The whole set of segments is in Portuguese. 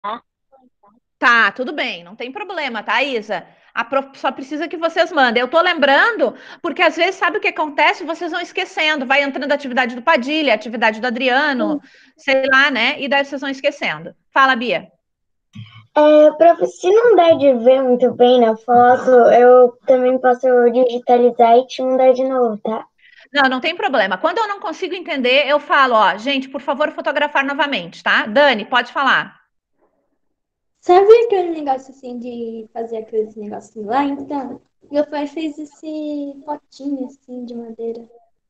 Tá, tudo bem, não tem problema, tá, Isa? A prof só precisa que vocês mandem. Eu tô lembrando, porque às vezes sabe o que acontece? Vocês vão esquecendo, vai entrando a atividade do Padilha, a atividade do Adriano, sei lá, né? E daí vocês vão esquecendo. Fala, Bia. Prof, se não der de ver muito bem na foto, eu também posso digitalizar e te mandar de novo, tá? Não, não tem problema. Quando eu não consigo entender, eu falo, ó, gente, por favor, fotografar novamente, tá? Dani, pode falar. Sabe aquele negócio assim de fazer aqueles negocinhos lá? Então, meu pai fez esse potinho assim de madeira.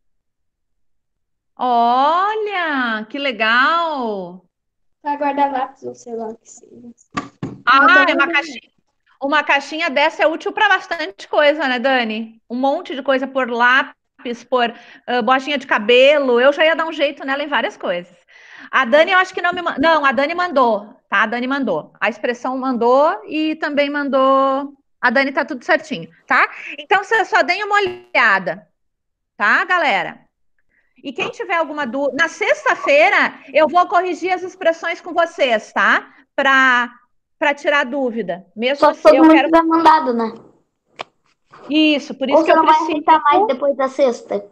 Olha, que legal! Pra guardar lápis ou sei lá o que seja. Eu Ah, é adoro uma ver. caixinha. Uma caixinha dessa é útil para bastante coisa, né, Dani? Um monte de coisa por lápis, por bochinha de cabelo. Eu já ia dar um jeito nela em várias coisas. A Dani, eu acho que não me mandou. Não, a Dani mandou, tá? A Dani mandou. A expressão mandou e também mandou. A Dani tá tudo certinho, tá? Então, vocês só deem uma olhada, tá, galera? E quem tiver alguma dúvida, na sexta-feira eu vou corrigir as expressões com vocês, tá? Para tirar dúvida. Mesmo Só que assim, todo eu mundo quero tiver mandado, né? isso, por Ou isso que você eu não vai preciso. aceitar mais depois da sexta.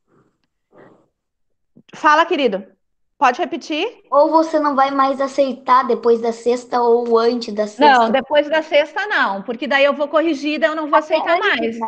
Fala, querido. Pode repetir? Ou você não vai mais aceitar depois da sexta ou antes da Não, sexta. depois da sexta não, porque daí eu vou corrigir, daí eu não vou Até aceitar antes, mais. né?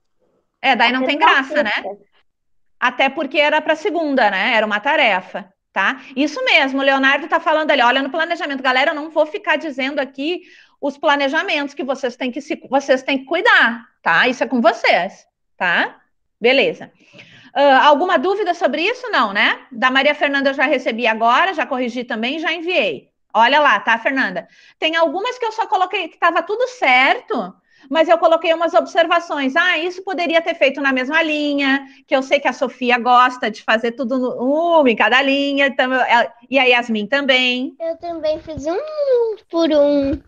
É, daí não Até tem na graça, né? sexta. Até porque era para segunda, né? Era uma tarefa, tá? Isso mesmo, o Leonardo tá falando ali, olha, no planejamento, galera, eu não vou ficar dizendo aqui os planejamentos que vocês têm que cuidar, tá? Isso é com vocês, tá? Beleza. Alguma dúvida sobre isso? Não, né? Da Maria Fernanda eu já recebi agora, já corrigi também, já enviei. Olha lá, tá, Fernanda? Tem algumas que eu só coloquei que estava tudo certo, mas eu coloquei umas observações. Ah, isso poderia ter feito na mesma linha, que eu sei que a Sofia gosta de fazer tudo uma em cada linha, então e a Yasmin também. Eu também fiz um por um.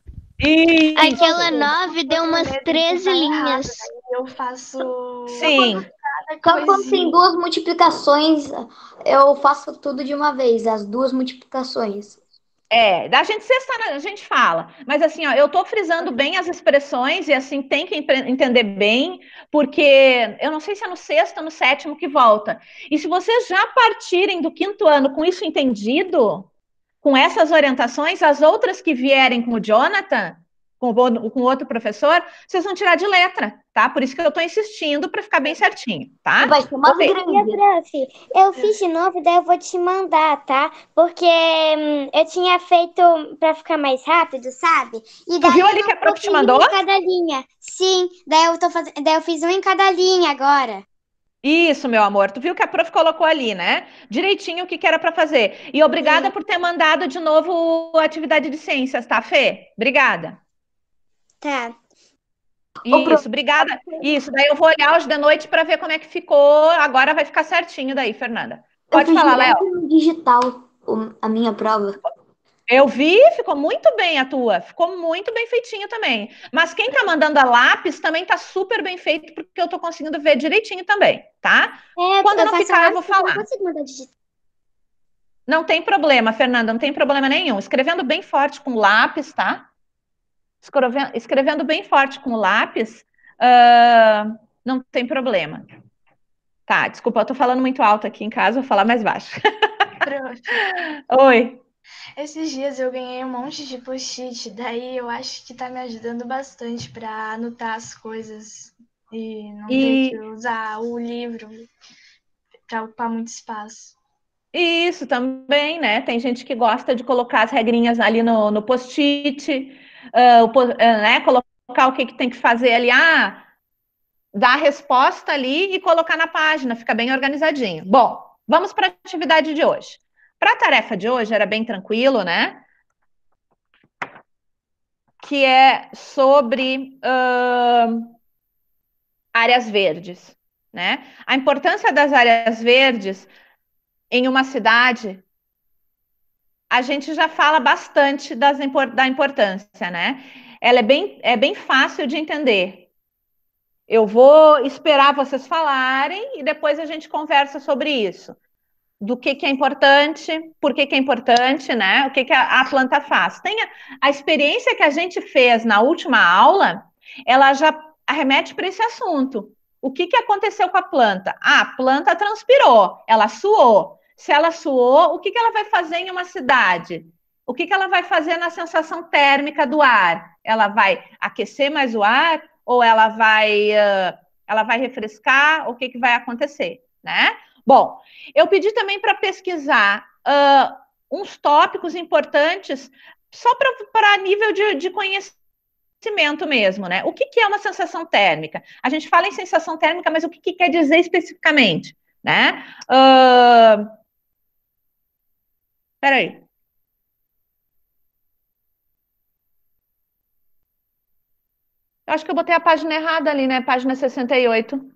Aquela Isso, 9 deu Com umas medo de 13 estar errado, linhas. daí eu faço sim. cada Só quando tem coisinha. duas multiplicações, eu faço tudo de uma vez, as duas multiplicações. É, da gente sexta a gente fala, mas assim, ó, eu tô frisando bem as expressões e assim tem que entender bem, porque eu não sei se é no sexto ou no sétimo que volta. E se vocês já partirem do quinto ano com isso entendido, com essas orientações, as outras que vierem com o Jonathan, com outro professor, vocês vão tirar de letra, tá? Por isso que eu tô insistindo para ficar bem certinho, E tá? vai ser umas Oi. E a grandes. prof, eu fiz de novo, daí eu vou te mandar, tá? Porque eu tinha feito pra ficar mais rápido, sabe? E Tu viu daí eu ali que não a prof te coloquei mandou? um em cada linha. Sim, daí eu tô fazendo, daí eu fiz um em cada linha agora. Isso, meu amor. Tu viu que a prof colocou ali, né? Direitinho o que que era para fazer. E obrigada Sim, por ter mandado de novo a atividade de ciências, tá, Fê? Obrigada. tá. Ô, prof, Isso, obrigada. Isso, daí eu vou olhar hoje de noite para ver como é que ficou. Agora vai ficar certinho daí, Fernanda. eu Pode fiz falar, Léo. direto no digital a minha prova. Eu vi, ficou muito bem a tua. Ficou muito bem feitinho também. Mas quem tá mandando a lápis também tá super bem feito, porque eu tô conseguindo ver direitinho também, tá? Quando Eu não faço a ficar, eu lápis vou porque eu não falar. consigo mandar digital. Não tem problema, Fernanda, não tem problema nenhum. Escrevendo bem forte com lápis, tá? Escrevendo bem forte com lápis, não tem problema. Tá, desculpa, eu tô falando muito alto aqui em casa, vou falar mais baixo. Prof, Oi. esses dias eu ganhei um monte de post-it, daí eu acho que tá me ajudando bastante pra anotar as coisas e não ter que E usar o livro pra ocupar muito espaço. isso também, né? Tem gente que gosta de colocar as regrinhas ali no post-it, né? Colocar o que, que tem que fazer ali, dar a resposta ali e colocar na página, fica bem organizadinho. Bom, vamos para a atividade de hoje. Para a tarefa de hoje era bem tranquilo, né? Que é sobre áreas verdes, né? A importância das áreas verdes em uma cidade, a gente já fala bastante da importância, né? Ela é bem fácil de entender. Eu vou esperar vocês falarem e depois a gente conversa sobre isso. do que é importante, por que é importante, né? O que a planta faz. Tem a experiência que a gente fez na última aula, ela já arremete para esse assunto. O que aconteceu com a planta? Ah, a planta transpirou, ela suou. Se ela suou, o que ela vai fazer em uma cidade? O que ela vai fazer na sensação térmica do ar? Ela vai aquecer mais o ar ou ela vai refrescar? O que vai acontecer, né? Bom, eu pedi também para pesquisar uns tópicos importantes só para nível de conhecimento mesmo, né? O que é uma sensação térmica? A gente fala em sensação térmica, mas o que quer dizer especificamente, né? Peraí. Eu acho que eu botei a página errada ali, né? Página 68.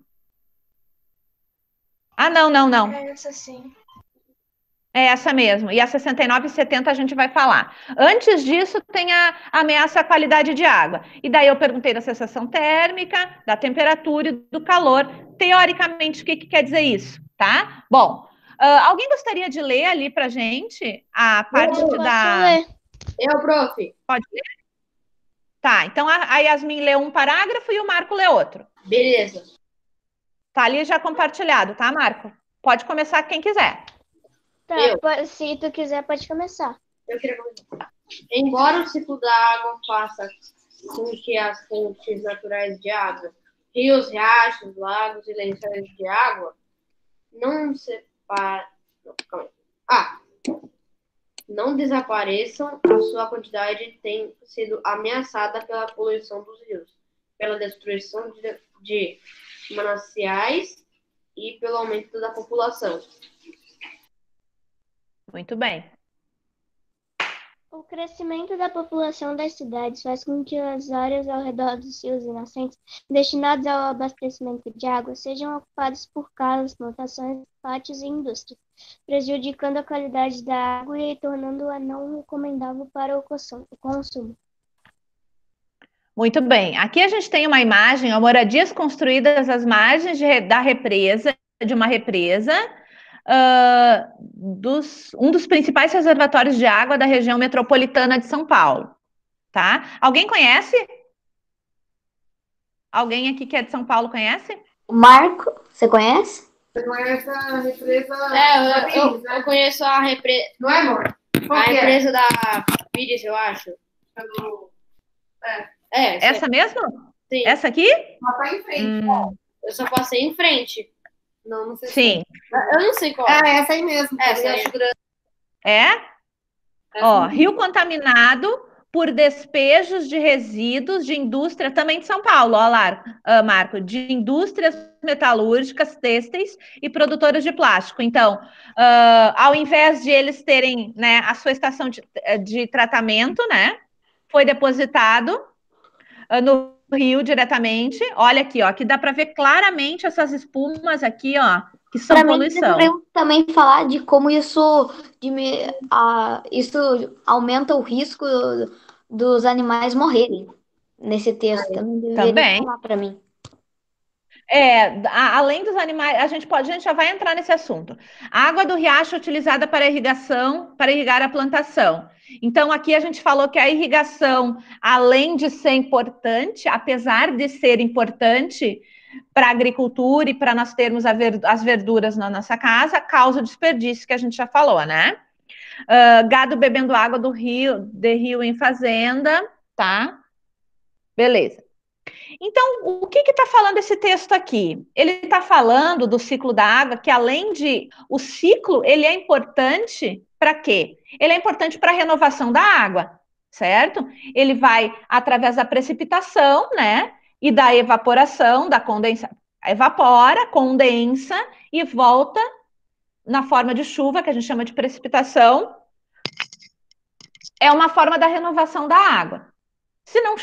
Ah, não. É essa sim. É essa mesmo. E a 69 e 70 a gente vai falar. Antes disso, tem a ameaça à qualidade de água. E daí eu perguntei da sensação térmica, da temperatura e do calor. Teoricamente, o que quer dizer isso, tá? Bom, alguém gostaria de ler ali pra gente a parte da... Ler. Eu, prof. Pode ler? Tá, então a Yasmin lê um parágrafo e o Marco lê outro. Beleza. Tá ali já compartilhado, tá, Marco? Pode começar quem quiser. Tá, Eu. se tu quiser, pode começar. Eu queria começar. Embora o ciclo da água faça com que as fontes naturais de água, rios, riachos, lagos e lençóis de água, não separem. Não desapareçam, a sua quantidade tem sido ameaçada pela poluição dos rios, pela destruição de mananciais e pelo aumento da população. Muito bem. O crescimento da população das cidades faz com que as áreas ao redor dos rios e nascentes destinadas ao abastecimento de água sejam ocupadas por casas, plantações, pátios e indústrias, prejudicando a qualidade da água e tornando-a não recomendável para o consumo. Muito bem. Aqui a gente tem uma imagem, ó, moradias construídas às margens da represa, de uma represa, um dos principais reservatórios de água da região metropolitana de São Paulo, tá? Alguém conhece? Alguém aqui que é de São Paulo conhece? O Marco, você conhece? Você conhece a represa? Eu conheço a represa. Não é, amor? Qual A que é? represa da Pires, eu acho. Essa mesmo? Sim. Essa aqui? Ela tá em frente. Eu só passei em frente. Não sei Sim. Eu não sei qual. É, essa aí mesmo. Essa aí. É? Ó, rio contaminado por despejos de resíduos de indústria, também de São Paulo, ó lá, Marco, de indústrias metalúrgicas, têxteis e produtoras de plástico. Então, ao invés de eles terem, né, a sua estação de tratamento, né, foi depositado no rio diretamente. Olha aqui, ó, que dá para ver claramente essas espumas aqui, ó, que são Pra mim, poluição. deveriam também falar de como isso aumenta o risco dos animais morrerem nesse texto. Também deveriam falar para mim. Além dos animais, a gente já vai entrar nesse assunto. A água do riacho é utilizada para irrigação, para irrigar a plantação. Então, aqui a gente falou que a irrigação, além de ser importante, apesar de ser importante para a agricultura e para nós termos as verduras na nossa casa, causa o desperdício que a gente já falou, né? Gado bebendo água de rio em fazenda, tá? Beleza. Então, o que está falando esse texto aqui? Ele está falando do ciclo da água, que além de... O ciclo, ele é importante para quê? Ele é importante para a renovação da água, certo? Ele vai através da precipitação, né? E da evaporação, da condensa... Evapora, condensa e volta na forma de chuva, que a gente chama de precipitação. É uma forma da renovação da água. Se não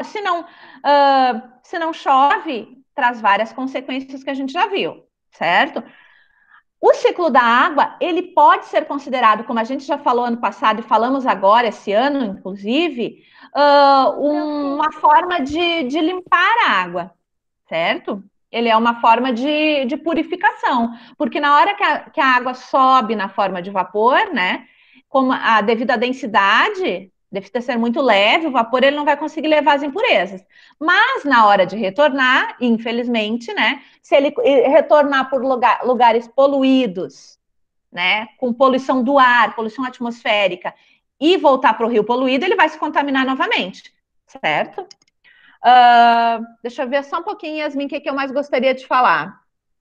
chove, traz várias consequências que a gente já viu, certo? O ciclo da água, ele pode ser considerado, como a gente já falou ano passado e falamos agora, esse ano, inclusive, uma forma de limpar a água, certo? Ele é uma forma de purificação, porque na hora que a água sobe na forma de vapor, né, como devido à densidade, deve ser muito leve, o vapor ele não vai conseguir levar as impurezas. Mas na hora de retornar, infelizmente, né, se ele retornar por lugares poluídos, né, com poluição do ar, poluição atmosférica, e voltar para o rio poluído, ele vai se contaminar novamente, certo? Deixa eu ver só um pouquinho, Yasmin, o que eu mais gostaria de falar.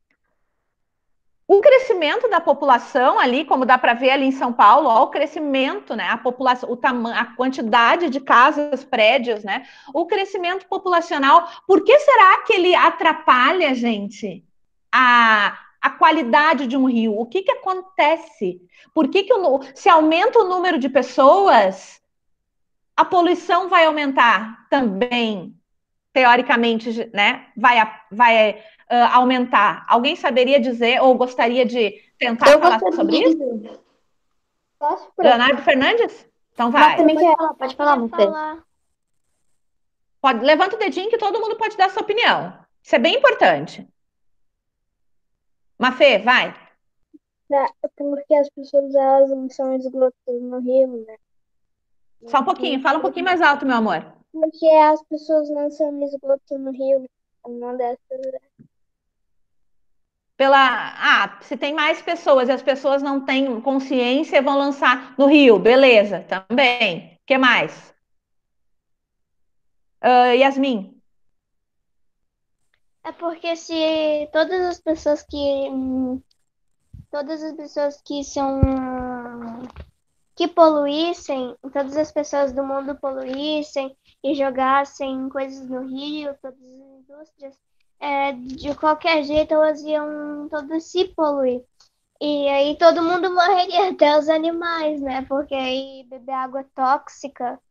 O crescimento da população ali, como dá para ver ali em São Paulo, ó, o crescimento, né, a população, a quantidade de casas, prédios, né, o crescimento populacional, por que será que ele atrapalha, gente, a qualidade de um rio? O que acontece? Por que se aumenta o número de pessoas, a poluição vai aumentar também? Teoricamente, né, vai aumentar. Alguém saberia dizer ou gostaria de tentar falar sobre isso? Posso? Leonardo Fernandes? Então vai. Pode falar, Mafê. Levanta o dedinho que todo mundo pode dar sua opinião. Isso é bem importante. Mafê, vai. Porque as pessoas elas não são esgoto no rio, né? Só um pouquinho, fala um pouquinho mais alto, meu amor. Porque as pessoas lançam esgoto no rio, uma dessas. Se tem mais pessoas e as pessoas não têm consciência, vão lançar no rio, beleza, também. O que mais? Yasmin. É porque se todas as pessoas que poluíssem, todas as pessoas do mundo poluíssem e jogassem coisas no rio, todas as indústrias, de qualquer jeito elas iam todas se poluir. E aí todo mundo morreria, até os animais, né? Porque aí beber água tóxica.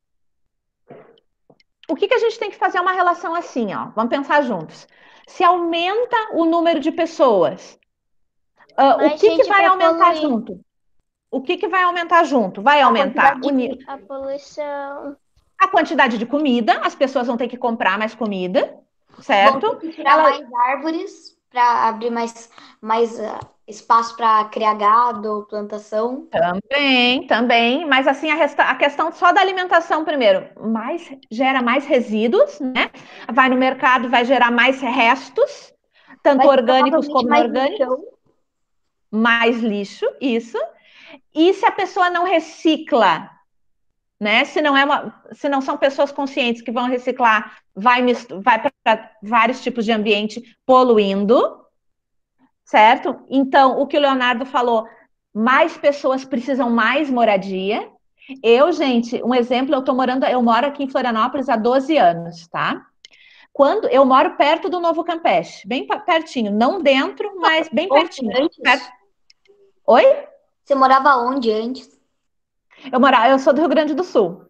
O que a gente tem que fazer uma relação assim, ó? Vamos pensar juntos. Se aumenta o número de pessoas, o que vai aumentar junto? O que vai aumentar junto? Vai aumentar a poluição. A quantidade de comida, as pessoas vão ter que comprar mais comida, certo? Vão ter que tirar mais árvores para abrir mais espaço para criar gado, plantação. Também, mas assim, a questão só da alimentação primeiro, gera mais resíduos, né? Vai no mercado, vai gerar mais restos, tanto orgânicos como inorgânicos. Mais lixo, isso. E se a pessoa não recicla, né? Se não são pessoas conscientes que vão reciclar, vai para vários tipos de ambiente poluindo, certo? Então, o que o Leonardo falou, mais pessoas precisam mais moradia. Gente, um exemplo, eu moro aqui em Florianópolis há 12 anos, tá? Eu moro perto do Novo Campeche, bem pertinho, não dentro, mas bem pertinho. Oi? Você morava onde antes? Eu sou do Rio Grande do Sul.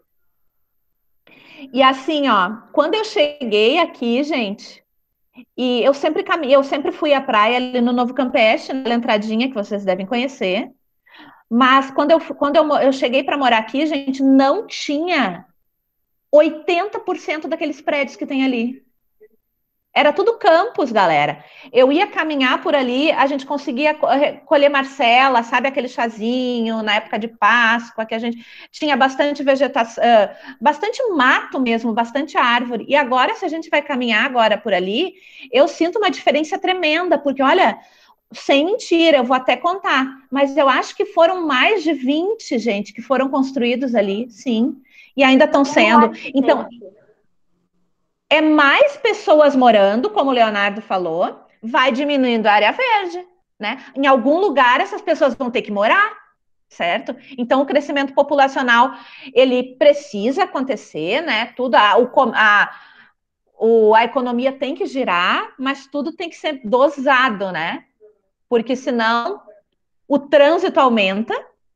E assim, ó, quando eu cheguei aqui, gente, e eu sempre fui à praia ali no Novo Campeche, na entradinha que vocês devem conhecer. Mas quando eu cheguei para morar aqui, gente, não tinha 80% daqueles prédios que tem ali. Era tudo campos, galera. Eu ia caminhar por ali, a gente conseguia colher Marcela, sabe aquele chazinho na época de Páscoa, que a gente tinha bastante vegetação, bastante mato mesmo, bastante árvore. E agora, se a gente vai caminhar agora por ali, eu sinto uma diferença tremenda, porque olha, sem mentira, eu vou até contar, mas eu acho que foram mais de 20, gente, que foram construídos ali, sim, e ainda estão sendo. Então, é mais pessoas morando, como o Leonardo falou, vai diminuindo a área verde, né? Em algum lugar essas pessoas vão ter que morar, certo? Então, o crescimento populacional, ele precisa acontecer, né? Tudo, a economia tem que girar, mas tudo tem que ser dosado, né? Porque senão o trânsito aumenta.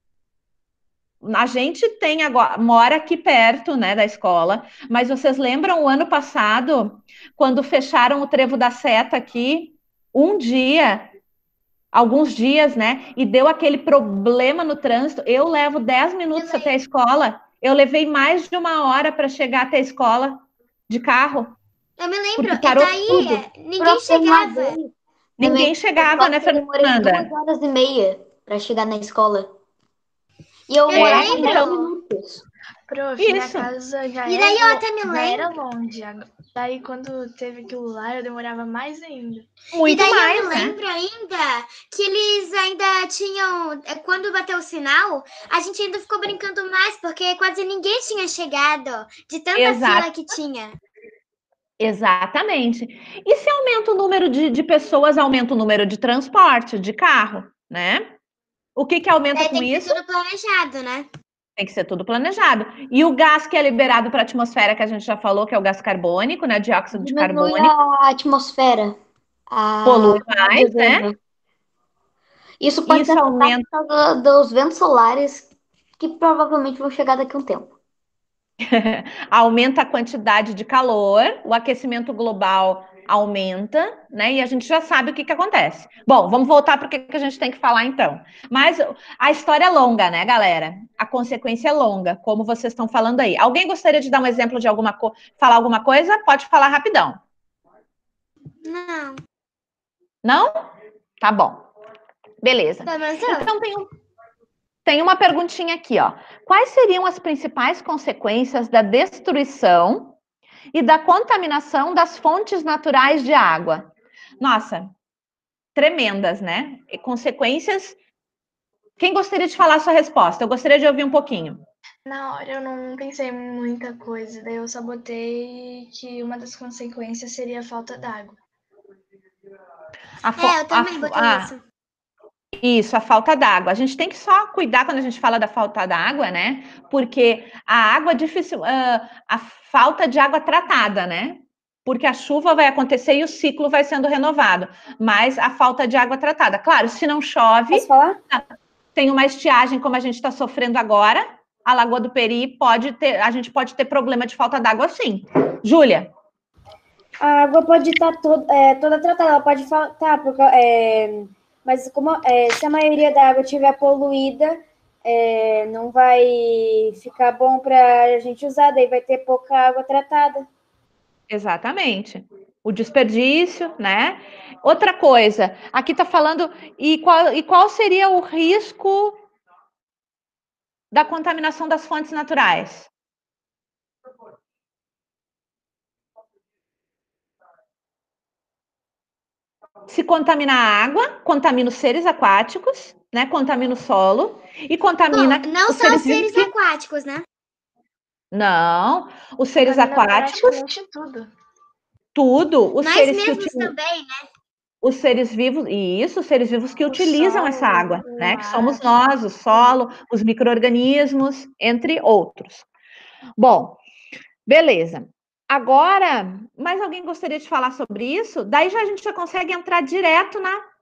A gente mora aqui perto, né, da escola, mas vocês lembram o ano passado, quando fecharam o Trevo da Seta aqui, alguns dias, né, e deu aquele problema no trânsito. Eu levo 10 minutos até a escola, eu levei mais de 1 hora para chegar até a escola de carro. Eu me lembro, Porque e parou daí tudo. ninguém chegava. Ninguém chegava, né, Demorei Fernanda? 2 horas e meia para chegar na escola. E eu Eu morava lembro. 10 minutos. Prof, minha Isso. casa E daí eu até me já era lembro. longe. Daí quando teve aquilo lá, eu demorava mais ainda. E Muito daí mais, eu me né? lembro ainda que eles ainda tinham. Quando bateu o sinal, a gente ainda ficou brincando mais, porque quase ninguém tinha chegado, de tanta Exato. fila que tinha. Exatamente. E se aumenta o número de pessoas, aumenta o número de transporte, de carro, né? O que aumenta Daí com tem que isso? ser tudo planejado, né? Tem que ser tudo planejado. E o gás que é liberado para a atmosfera, que a gente já falou, que é o gás carbônico, né? Dióxido de Diminui carbono, a atmosfera. polui A mais, né? ozônio. Isso pode ser Isso afetado aumenta. por causa dos ventos solares, que provavelmente vão chegar daqui a um tempo. Aumenta a quantidade de calor, o aquecimento global aumenta, né? E a gente já sabe o que acontece. Bom, vamos voltar para o que a gente tem que falar então. Mas a história é longa, né, galera? A consequência é longa, como vocês estão falando aí. Alguém gostaria de dar um exemplo de falar alguma coisa? Pode falar rapidão. Não. Não? Tá bom. Beleza. Pelo menos eu. Então tem uma perguntinha aqui, ó. Quais seriam as principais consequências da destruição e da contaminação das fontes naturais de água? Nossa, tremendas, né? E consequências. Quem gostaria de falar a sua resposta? Eu gostaria de ouvir um pouquinho. Na hora eu não pensei em muita coisa, daí eu só botei que uma das consequências seria a falta d'água. Eu também botei isso. Isso, a falta d'água. A gente tem que só cuidar quando a gente fala da falta d'água, né? Porque a água é difícil, a falta de água tratada, né? Porque a chuva vai acontecer e o ciclo vai sendo renovado. Mas a falta de água tratada. Claro, se não chove, Posso falar? tem uma estiagem como a gente está sofrendo agora, a Lagoa do Peri a gente pode ter problema de falta d'água sim. Júlia? A água pode estar toda tratada, ela pode faltar, mas se a maioria da água estiver poluída, não vai ficar bom para a gente usar, daí vai ter pouca água tratada. Exatamente. O desperdício, né? Outra coisa, aqui está falando, e qual seria o risco da contaminação das fontes naturais? Se contamina a água, contamina os seres aquáticos, né? Contamina o solo e contamina não os só os seres seres aquáticos, né? Não, os seres Contamina aquáticos, praticamente tudo. os Nós seres mesmos também, né? os seres vivos, e isso, os seres vivos que utilizam essa solo, água, né? Que somos ar. nós, o solo, os micro-organismos, entre outros. Bom, beleza. Agora, mais alguém gostaria de falar sobre isso? Daí a gente já consegue entrar direto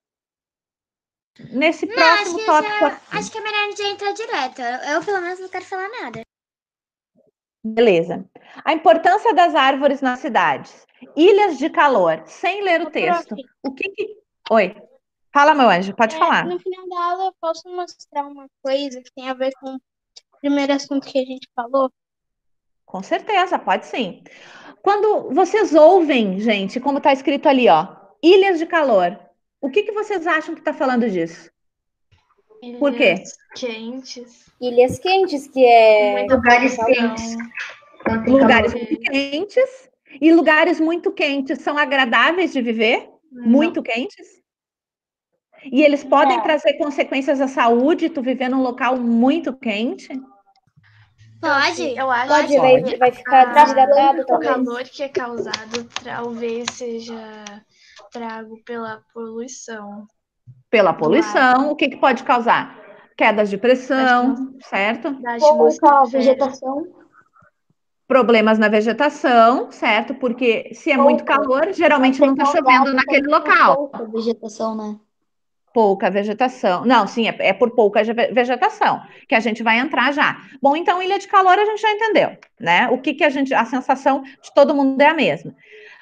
nesse próximo tópico. Acho que é melhor a gente entrar direto. Eu, pelo menos, não quero falar nada. Beleza. A importância das árvores nas cidades. Ilhas de calor, sem ler o texto. Prof. O que que... Oi. Fala, meu anjo, pode falar. No final da aula, eu posso mostrar uma coisa que tem a ver com o primeiro assunto que a gente falou? Com certeza, pode sim. Quando vocês ouvem, gente, como está escrito ali, ó, ilhas de calor, o que vocês acham que está falando disso? Por quê? Ilhas quentes. Ilhas quentes, que é... Lugares quentes. Lugares muito quentes. E lugares muito quentes são agradáveis de viver? Muito quentes? E eles podem trazer consequências à saúde, tu viver num local muito quente? Pode? Eu acho Pode, vai ficar desidratado, o talvez. calor que é causado talvez seja trago pela poluição. Pela poluição, o que pode causar? Quedas de pressão, certo? Pouca vegetação. Problemas na vegetação, certo? Porque se é muito calor, geralmente não está chovendo naquele local. Pouca vegetação, né? Pouca vegetação. Não, sim, é por pouca vegetação, que a gente vai entrar já. Bom, então, ilha de calor a gente já entendeu, né? O que a sensação de todo mundo é a mesma.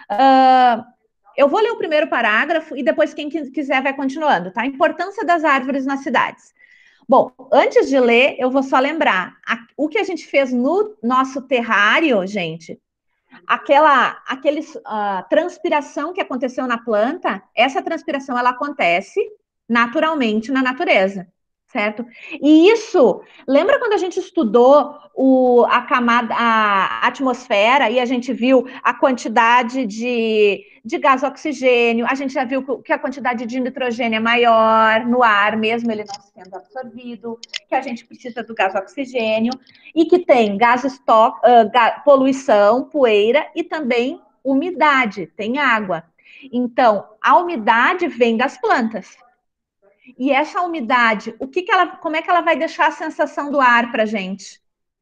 Eu vou ler o primeiro parágrafo e depois quem quiser vai continuando, tá? Importância das árvores nas cidades. Bom, antes de ler, eu vou só lembrar, o que a gente fez no nosso terrário, gente, transpiração que aconteceu na planta, essa transpiração ela acontece naturalmente na natureza, certo? E isso, lembra quando a gente estudou a atmosfera e a gente viu a quantidade de gás oxigênio, a gente já viu que a quantidade de nitrogênio é maior no ar, mesmo ele não sendo absorvido, que a gente precisa do gás oxigênio, e que tem poluição, poeira e também umidade, tem água. Então, a umidade vem das plantas. E essa umidade, como é que ela vai deixar a sensação do ar para a gente?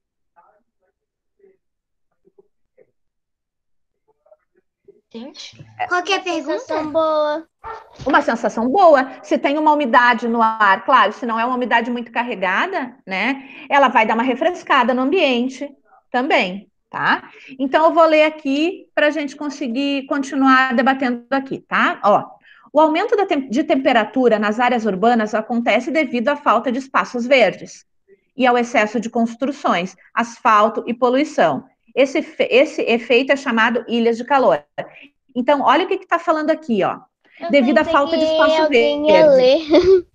Qual que é a pergunta? Sensação boa. Uma sensação boa. Se tem uma umidade no ar, claro, se não é uma umidade muito carregada, né? Ela vai dar uma refrescada no ambiente também, tá? Então, eu vou ler aqui para a gente conseguir continuar debatendo aqui, tá? Ó. O aumento de temperatura nas áreas urbanas acontece devido à falta de espaços verdes e ao excesso de construções, asfalto e poluição. Esse efeito é chamado ilhas de calor. Então, olha o que está falando aqui, ó. Devido à falta de espaço verde.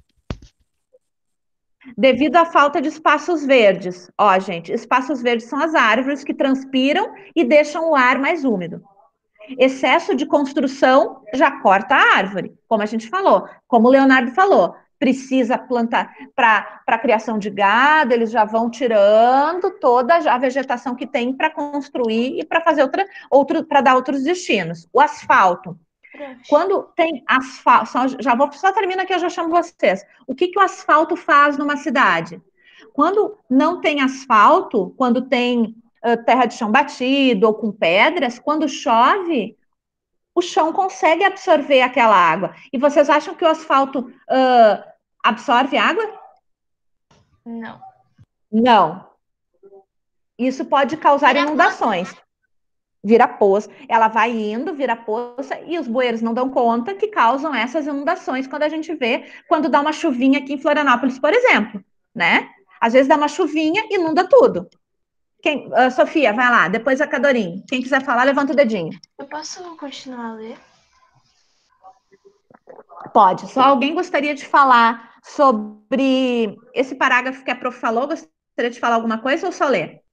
Devido à falta de espaços verdes. Ó, gente, espaços verdes são as árvores que transpiram e deixam o ar mais úmido. Excesso de construção já corta a árvore, como a gente falou, como o Leonardo falou, precisa plantar para a criação de gado, eles já vão tirando toda a vegetação que tem para construir e para fazer para dar outros destinos. O asfalto. Quando tem asfalto, só termino aqui, eu já chamo vocês. O que o asfalto faz numa cidade? Quando não tem asfalto, quando tem terra de chão batido ou com pedras, quando chove, o chão consegue absorver aquela água. E vocês acham que o asfalto absorve água? Não. Não. Isso pode causar inundações. Vira poça. Ela vai indo, vira poça, e os bueiros não dão conta que causam essas inundações quando a gente vê, quando dá uma chuvinha aqui em Florianópolis, por exemplo, né? Às vezes dá uma chuvinha e inunda tudo. Sofia, vai lá, depois a Cadorim. Quem quiser falar, levanta o dedinho. Eu posso continuar a ler? Pode. Só alguém gostaria de falar sobre esse parágrafo que a prof falou? Gostaria de falar alguma coisa ou só ler?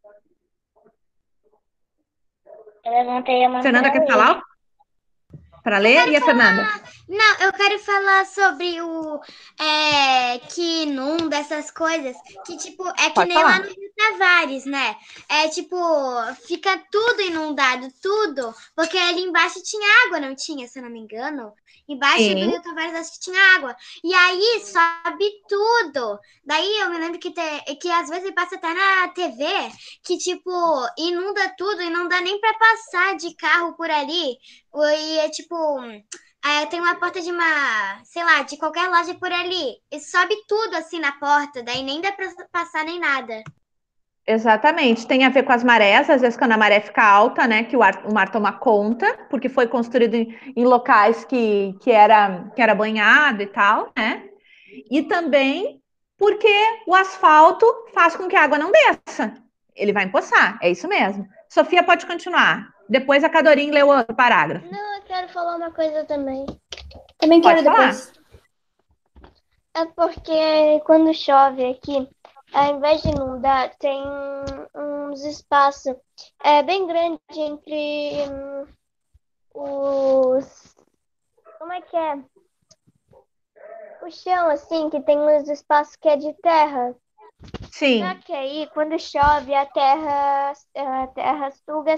Eu levantei a mão. Fernanda quer falar? Para ler? E a Fernanda? Não, eu quero falar sobre o que inunda essas coisas, que tipo, é que Pode nem falar. lá no Rio Tavares, né? É tipo, fica tudo inundado, tudo, porque ali embaixo tinha água, não tinha, se eu não me engano? Embaixo Sim. do Rio Tavares acho que tinha água. E aí sobe tudo. Daí eu me lembro que às vezes passa até na TV, que tipo, inunda tudo e não dá nem pra passar de carro por ali. E é tipo, tem uma porta de sei lá, de qualquer loja por ali. E sobe tudo assim na porta, daí nem dá pra passar nem nada. Exatamente, tem a ver com as marés, às vezes quando a maré fica alta, né, que o mar toma conta, porque foi construído em locais que era banhado e tal, né, e também porque o asfalto faz com que a água não desça, ele vai empoçar, é isso mesmo. Sofia, pode continuar, depois a Cadorim lê o outro parágrafo. Não, eu quero falar uma coisa também. Também Pode quero falar. depois. É porque quando chove aqui, ao invés de inundar, tem uns espaços bem grandes entre os... Como é que é? O chão, assim, que tem uns espaços que é de terra. Sim. Só que aí, quando chove, a terra suga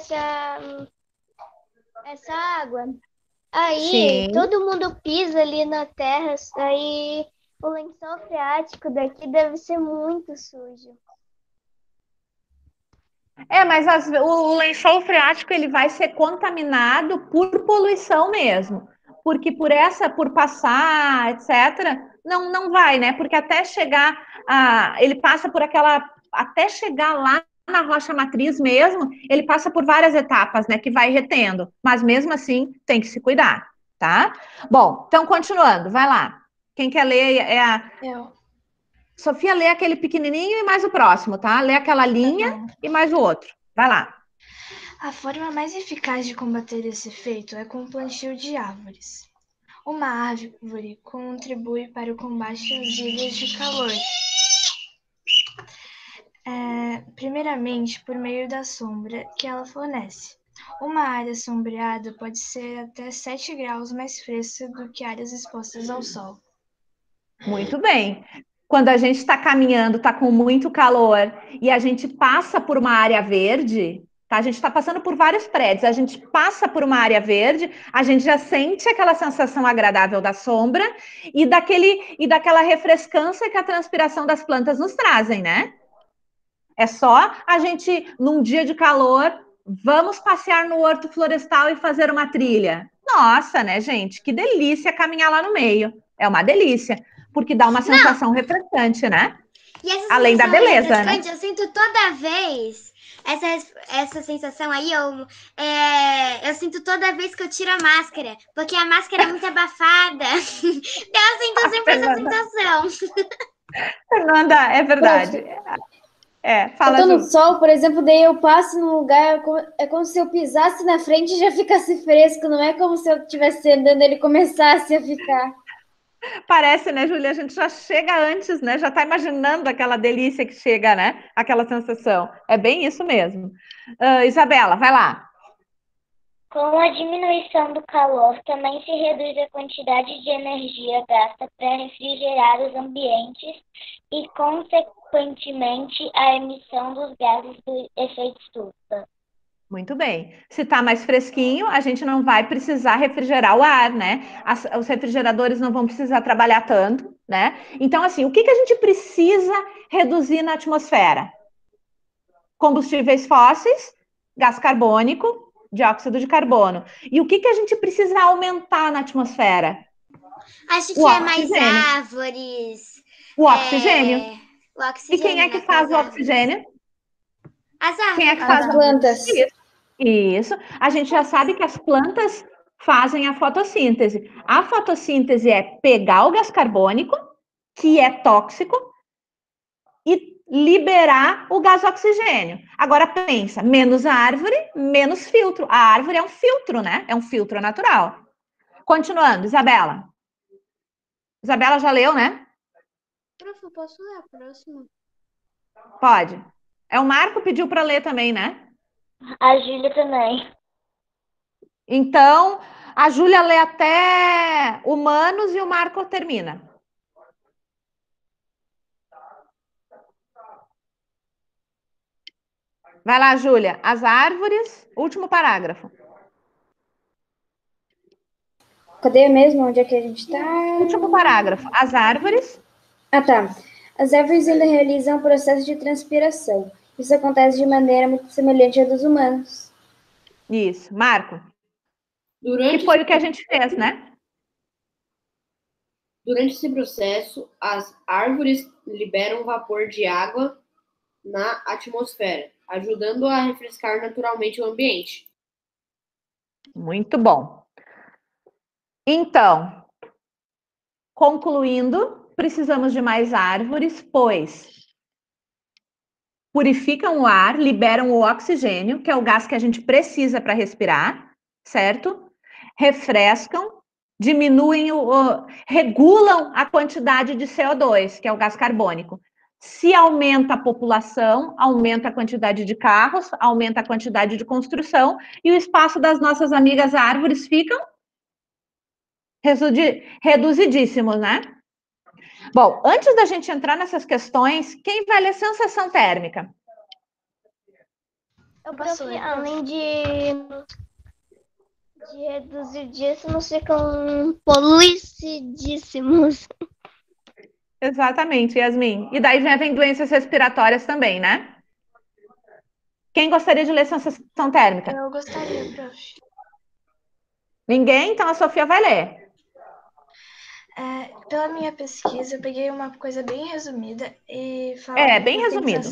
essa água. Aí, Sim. todo mundo pisa ali na terra, aí o lençol freático daqui deve ser muito sujo. Mas o lençol freático ele vai ser contaminado por poluição mesmo, porque por passar, etc., não vai, né? Porque até chegar, ele passa por até chegar lá na rocha matriz mesmo, ele passa por várias etapas, né? Que vai retendo, mas mesmo assim tem que se cuidar, tá? Bom, então continuando, vai lá. Quem quer ler Eu. Sofia, lê aquele pequenininho e mais o próximo, tá? Lê aquela linha e mais o outro. Vai lá. A forma mais eficaz de combater esse efeito é com o plantio de árvores. Uma árvore contribui para o combate às ilhas de calor. Primeiramente, por meio da sombra que ela fornece. Uma área sombreada pode ser até 7 graus mais fresca do que áreas expostas ao sol. Muito bem. Quando a gente está caminhando, está com muito calor e a gente passa por uma área verde, tá? A gente está passando por vários prédios, a gente passa por uma área verde, a gente já sente aquela sensação agradável da sombra e daquela refrescância que a transpiração das plantas nos trazem, né? É só a gente, num dia de calor, vamos passear no horto florestal e fazer uma trilha. Nossa, né, gente? Que delícia caminhar lá no meio. É uma delícia, porque dá uma sensação refrescante, né? E essa além da sensação beleza, né? refrescante, eu sinto toda vez. Essa sensação aí, eu sinto toda vez que eu tiro a máscara, porque a máscara é muito abafada. Eu sinto sempre essa sensação. Fernanda, é verdade. Fala, eu tô no Ju. sol, por exemplo, daí eu passo num lugar, é como se eu pisasse na frente e já ficasse fresco, não é como se eu estivesse andando e ele começasse a ficar. Parece, né, Júlia? A gente já chega antes, né? Já está imaginando aquela delícia que chega, né? Aquela sensação. É bem isso mesmo. Isabela, vai lá. Com a diminuição do calor, também se reduz a quantidade de energia gasta para refrigerar os ambientes e, consequentemente, a emissão dos gases do efeito estufa. Muito bem. Se está mais fresquinho, a gente não vai precisar refrigerar o ar, né? Os refrigeradores não vão precisar trabalhar tanto, né? Então, assim, o que a gente precisa reduzir na atmosfera? Combustíveis fósseis, gás carbônico, dióxido de carbono. E o que a gente precisa aumentar na atmosfera? Acho que é mais árvores. O oxigênio. O oxigênio. E quem é que faz o oxigênio? As árvores. Quem é que faz as plantas? Isso. A gente já sabe que as plantas fazem a fotossíntese. A fotossíntese é pegar o gás carbônico, que é tóxico, e liberar o gás oxigênio. Agora pensa, menos árvore, menos filtro. A árvore é um filtro, né? É um filtro natural. Continuando, Isabela. Isabela já leu, né? Prof, eu posso ler a próxima? Pode. O Marco pediu para ler também, né? A Júlia também. Então, a Júlia lê até humanos e o Marco termina. Vai lá, Júlia. As árvores, último parágrafo. Cadê mesmo? Onde é que a gente está? Último parágrafo. As árvores. Ah, tá. As árvores ainda realizam um processo de transpiração. Isso acontece de maneira muito semelhante à dos humanos. Isso. Marco. Que foi o que a gente fez, né? Durante esse processo, as árvores liberam vapor de água na atmosfera, ajudando a refrescar naturalmente o ambiente. Muito bom. Então, concluindo, precisamos de mais árvores, pois purificam o ar, liberam o oxigênio, que é o gás que a gente precisa para respirar, certo? Refrescam, diminuem, regulam a quantidade de CO2, que é o gás carbônico. Se aumenta a população, aumenta a quantidade de carros, aumenta a quantidade de construção, e o espaço das nossas amigas árvores ficam reduzidíssimos, né? Bom, antes da gente entrar nessas questões, quem vai ler sensação térmica? Eu posso ler. Além de reduzidíssimos, ficam poluicidíssimos. Exatamente, Yasmin. E daí vem doenças respiratórias também, né? Quem gostaria de ler sensação térmica? Eu gostaria, prof. Ninguém? Então a Sofia vai ler. Pela minha pesquisa, eu peguei uma coisa bem resumida e fala bem resumido.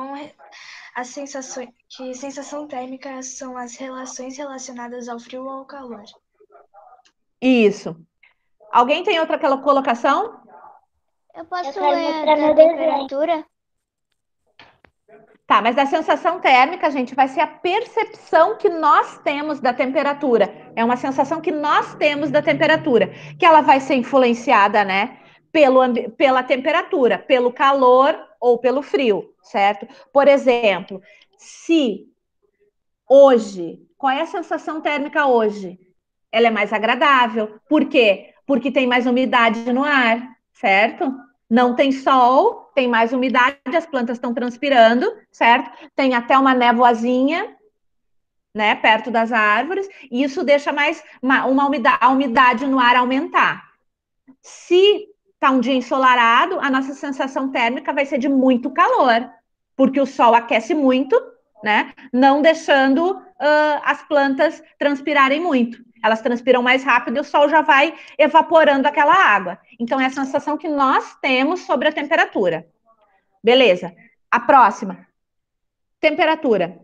Que sensação térmica são as relações relacionadas ao frio ou ao calor. Isso. Alguém tem outra colocação? Eu posso ler a temperatura? Tá, mas a sensação térmica, gente, vai ser a percepção que nós temos da temperatura. É uma sensação que nós temos da temperatura, que ela vai ser influenciada, né, pela temperatura, pelo calor ou pelo frio, certo? Por exemplo, se hoje, qual é a sensação térmica hoje? Ela é mais agradável. Por quê? Porque tem mais umidade no ar, certo? Não tem sol, tem mais umidade, as plantas estão transpirando, certo? Tem até uma névoazinha, né, perto das árvores, e isso deixa mais a umidade no ar aumentar. Se está um dia ensolarado, a nossa sensação térmica vai ser de muito calor, porque o sol aquece muito, né? Não deixando as plantas transpirarem muito. Elas transpiram mais rápido e o sol já vai evaporando aquela água. Então, é a sensação que nós temos sobre a temperatura. Beleza. A próxima. Temperatura.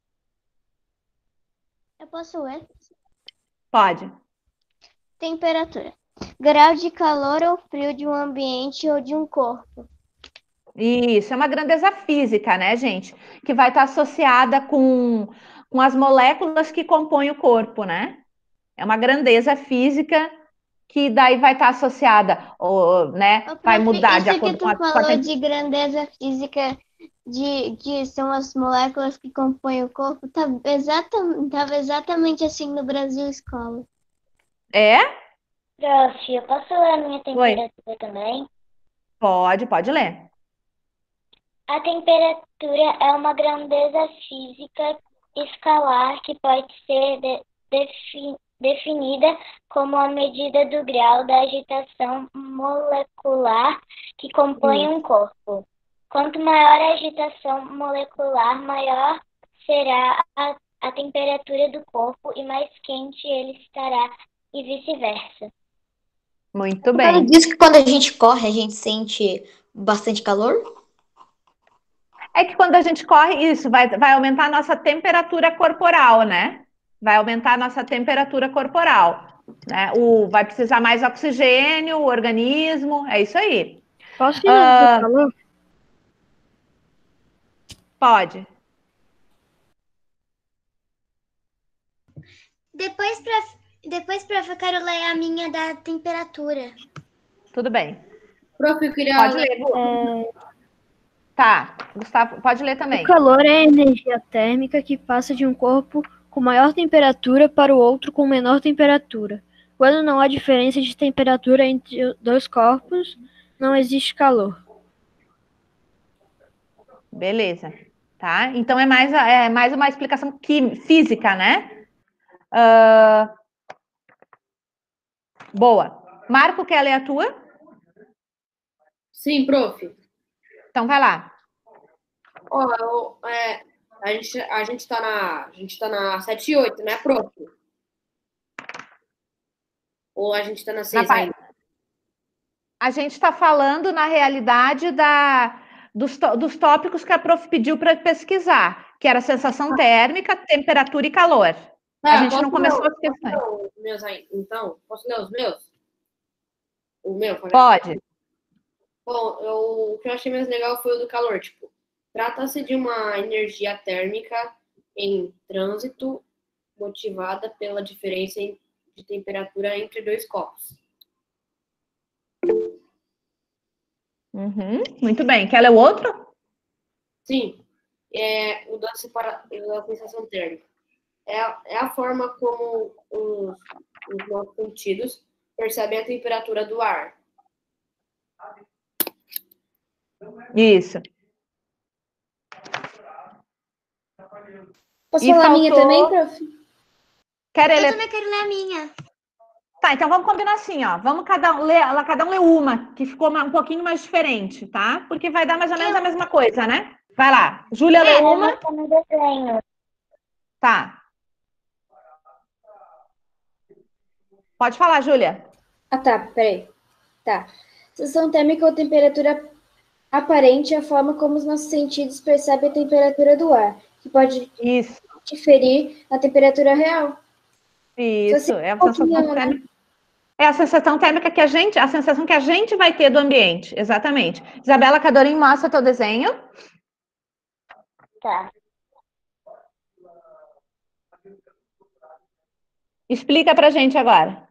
Eu posso ler? Pode. Temperatura. Grau de calor ou frio de um ambiente ou de um corpo. Isso, é uma grandeza física, né, gente? Que vai estar associada com as moléculas que compõem o corpo, né? É uma grandeza física que daí vai estar associada, né? Vai mudar de acordo com a... Isso que tu falou de grandeza física, que são as moléculas que compõem o corpo, estava exatamente assim no Brasil Escola. É? Prof, eu posso ler a minha temperatura também? Pode ler. A temperatura é uma grandeza física escalar que pode ser definida como a medida do grau da agitação molecular que compõe um corpo. Quanto maior a agitação molecular, maior será a temperatura do corpo e mais quente ele estará, e vice-versa. Muito bem. Diz que quando a gente corre, a gente sente bastante calor? É que quando a gente corre, isso vai aumentar a nossa temperatura corporal, né? Vai aumentar a nossa temperatura corporal, né? Vai precisar mais oxigênio, o organismo, é isso aí. Posso ir no calor? Pode. Depois, prof, eu quero ler a minha da temperatura. Tudo bem. Prof, eu queria Pode ler. Tá, Gustavo, pode ler também. O calor é a energia térmica que passa de um corpo com maior temperatura para o outro com menor temperatura. Quando não há diferença de temperatura entre dois corpos, não existe calor. Beleza, tá? Então é mais uma explicação física, né? Boa. Marco, quer ler a tua? Sim, prof. Então vai lá. A gente tá na 7 e 8, né, prof? Ou a gente tá na 6 ainda? A gente está falando, na realidade, dos tópicos que a prof pediu para pesquisar, que era sensação térmica, temperatura e calor. A gente não começou as questões. Então, posso ler os meus? O meu? Pode. Bom, o que eu achei mais legal foi o do calor. Tipo, trata-se de uma energia térmica em trânsito motivada pela diferença de temperatura entre dois corpos. Muito bem. Quer ler o outro? Sim. O da sensação térmica. É a forma como os nossos sentidos percebem a temperatura do ar. Isso. Posso falar a minha também, prof? Eu também quero ler a minha. Tá, então vamos combinar assim, ó. Vamos cada um ler uma, que ficou um pouquinho mais diferente, tá? Porque vai dar mais ou menos a mesma coisa, né? Vai lá. Júlia lê uma. Tá. Pode falar, Júlia. Ah, tá. Peraí. Tá. Sensação térmica ou temperatura aparente é a forma como os nossos sentidos percebem a temperatura do ar, que pode diferir da temperatura real. Isso, é a sensação térmica. É a sensação térmica que a sensação que a gente vai ter do ambiente, exatamente. Isabela Cadorim, mostra teu desenho. Tá. Explica pra gente agora.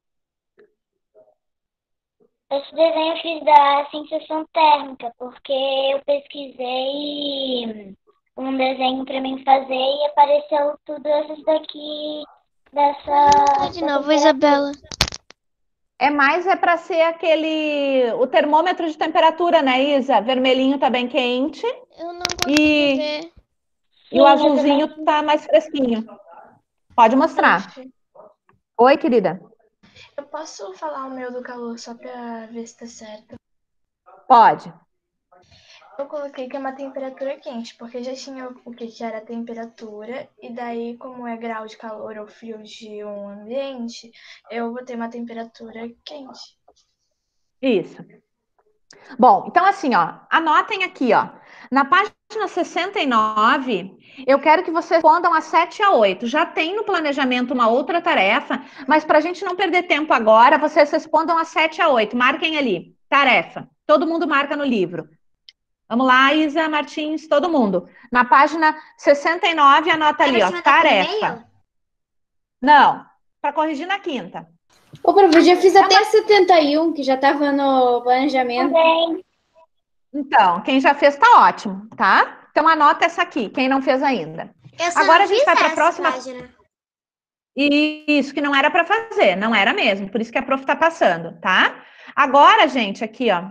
Esse desenho eu fiz da sensação térmica, porque eu pesquisei um desenho para mim fazer e apareceu tudo isso daqui dessa. De novo, Isabela. É para ser o termômetro de temperatura, né, Isa? Vermelhinho tá bem quente. Eu não consigo ver. E o azulzinho tá mais fresquinho. Pode mostrar. Oi, querida. Eu posso falar o meu do calor só para ver se tá certo? Pode. Eu coloquei que é uma temperatura quente, porque já tinha o que era a temperatura, e daí, como é grau de calor ou frio de um ambiente, eu botei uma temperatura quente. Isso. Bom, então assim, ó, anotem aqui, ó. Na página 69, eu quero que vocês respondam a 7 a 8. Já tem no planejamento uma outra tarefa, mas para a gente não perder tempo agora, vocês respondam a 7 a 8. Marquem ali, tarefa. Todo mundo marca no livro. Vamos lá, Isa, Martins, todo mundo. Na página 69, anota ali, ó, tarefa. Não, para corrigir na quinta. Ô, prof, eu já fiz até a 71, que já estava no planejamento. Então, quem já fez tá ótimo, tá? Então anota essa aqui, quem não fez ainda. Agora a gente vai para a próxima página. Isso que não era para fazer, não era mesmo, por isso que a prof tá passando, tá? Agora, gente, aqui, ó.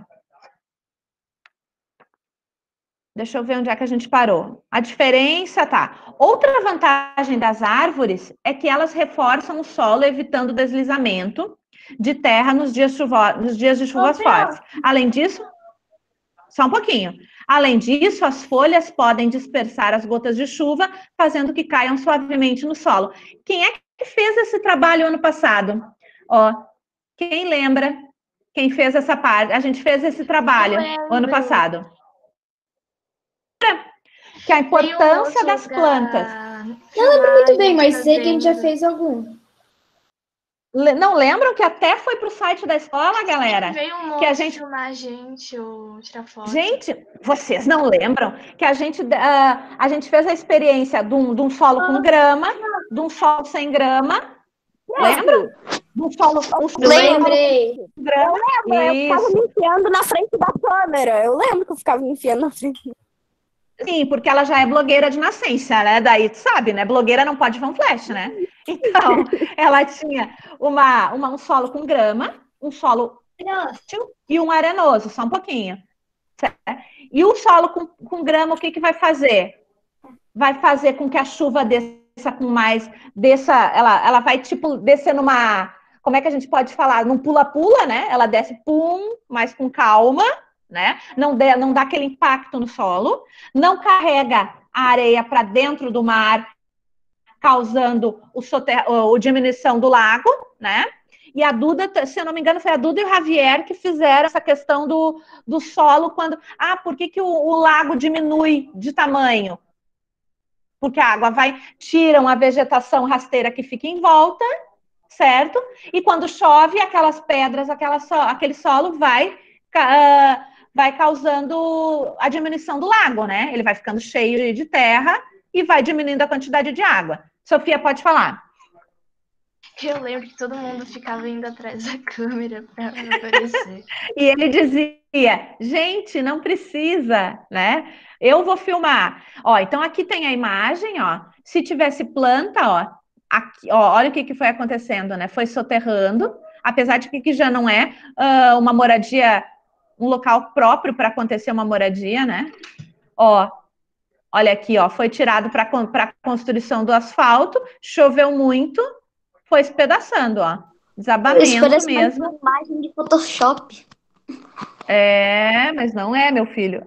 Deixa eu ver onde é que a gente parou. A diferença, tá. Outra vantagem das árvores é que elas reforçam o solo, evitando o deslizamento de terra nos dias de chuvas fortes. Além disso, só um pouquinho. Além disso, as folhas podem dispersar as gotas de chuva, fazendo que caiam suavemente no solo. Quem é que fez esse trabalho ano passado? Ó, quem lembra? Quem fez essa parte? A gente fez esse trabalho ano passado. Que a importância das plantas. Não lembro muito bem, mas sei que a gente já fez algum. Não lembram que até foi para o site da escola, galera? Veio um monte que a gente filmar a gente ou tirar foto. Gente, vocês não lembram que a gente fez a experiência de um solo com grama, de um solo sem grama? Lembram? De um solo com Lembrei. Grama. Eu ficava me enfiando na frente da câmera. Eu lembro que eu ficava me enfiando na frente. Sim, porque ela já é blogueira de nascença, né? Daí tu sabe, né? Blogueira não pode ver um flash, né? Então, ela tinha um solo com grama, um solo fértil e um arenoso, só um pouquinho. Certo? E o solo com grama, o que vai fazer? Vai fazer com que a chuva desça com mais... Ela vai, tipo, descer numa... Como é que a gente pode falar? Num pula-pula, né? Ela desce, pum, mas com calma, né? Não dá aquele impacto no solo, não carrega a areia para dentro do mar, causando a diminuição do lago, né? E a Duda, se eu não me engano, foi a Duda e o Javier que fizeram essa questão do solo quando... por que o lago diminui de tamanho? Porque a água tiram a vegetação rasteira que fica em volta, certo? E quando chove, aquelas pedras, aquele solo vai causando a diminuição do lago, né? Ele vai ficando cheio de terra e vai diminuindo a quantidade de água. Sofia, pode falar. Eu lembro que todo mundo ficava indo atrás da câmera para aparecer. E ele dizia, gente, não precisa, né? Eu vou filmar. Ó, então aqui tem a imagem, ó. Se tivesse planta, ó, aqui, ó, olha o que foi acontecendo, né? Foi soterrando, apesar de que já não é uma moradia, um local próprio para acontecer uma moradia, né? Ó, olha aqui, ó, foi tirado para a construção do asfalto, choveu muito, foi espedaçando, ó. Desabamento mesmo. Uma imagem de Photoshop. Mas não é, meu filho.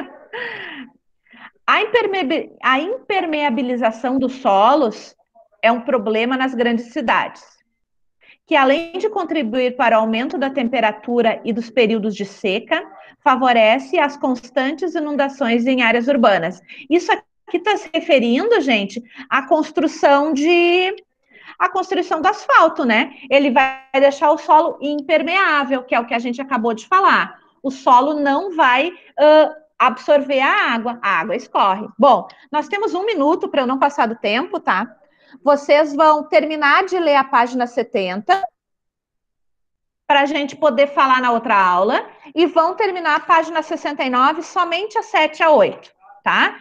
A impermeabilização dos solos é um problema nas grandes cidades, que além de contribuir para o aumento da temperatura e dos períodos de seca, favorece as constantes inundações em áreas urbanas. Isso aqui está se referindo, gente, à construção do asfalto, né? Ele vai deixar o solo impermeável, que é o que a gente acabou de falar. O solo não vai absorver a água escorre. Bom, nós temos 1 minuto para eu não passar do tempo, tá? Vocês vão terminar de ler a página 70 para a gente poder falar na outra aula e vão terminar a página 69 somente às 7 a 8, tá?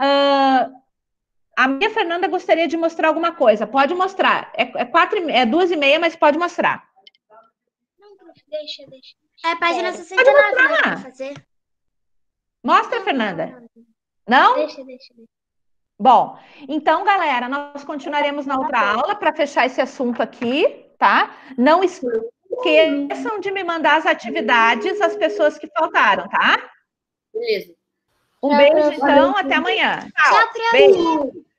A minha Fernanda gostaria de mostrar alguma coisa. Pode mostrar. É 2h30, mas pode mostrar. Não, deixa. É a página 69, né? Pra fazer. Mostra, Fernanda. Não? Deixa. Bom, então, galera, nós continuaremos na outra aula para fechar esse assunto aqui, tá? Não esqueçam de me mandar as atividades, as pessoas que faltaram, tá? Beleza. Um beijo, então, até amanhã. Tchau. Beijo.